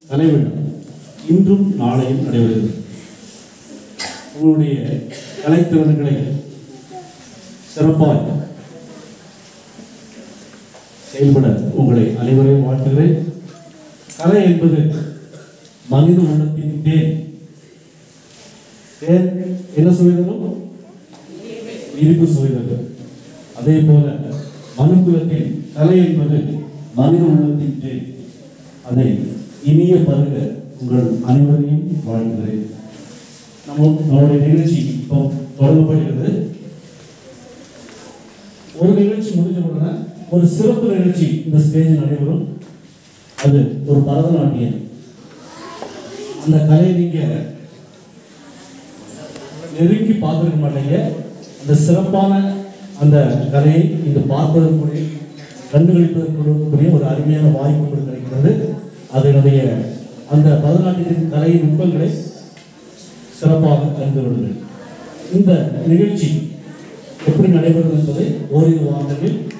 கலைவிழா இன்றும் நாளையும் நடைபெறுகிறது. உங்களுடைய கலைத்திறன்களை சிறப்பாக செயல்பட உங்களை அனைவரையும் வாழ்த்துகிறேன். கலை என்பது மனித உள்ளத்தின் தேன். தேன் என்ன சுவைதரும்? இனிப்பு சுவைதரும். அதே போல மனுக்குலத்தின் கலை என்பது மனித உள்ளத்தின் தேன். அதை இனிய பருக உங்கள் அனைவரையும் வாழ்த்துகிறேன். நம்முடைய நிகழ்ச்சி இப்போ தொடங்கப்படுகிறது. ஒரு நிகழ்ச்சி முடிஞ்ச உடனே ஒரு சிறப்பு நிகழ்ச்சி இந்த ஸ்டேஜில் நடைபெறும். அது ஒரு பரதநாட்டியம். அந்த கலையை நீங்க நெருங்கி பார்த்துருக்க மாட்டீங்க. அந்த சிறப்பான அந்த கலையை இங்கு பார்ப்பதற்குரிய கண்டுகளிப்பதற்குரிய ஒரு அருமையான வாய்ப்பு உங்களுக்கு கிடைக்கிறது. அதனுடைய அந்த பரதநாட்டியத்தின் கலையின் நுட்பங்களை சிறப்பாக கண்டு வருங்கள். இந்த நிகழ்ச்சி எப்படி நடைபெறும் என்பதை ஓரிரு வாரங்களில்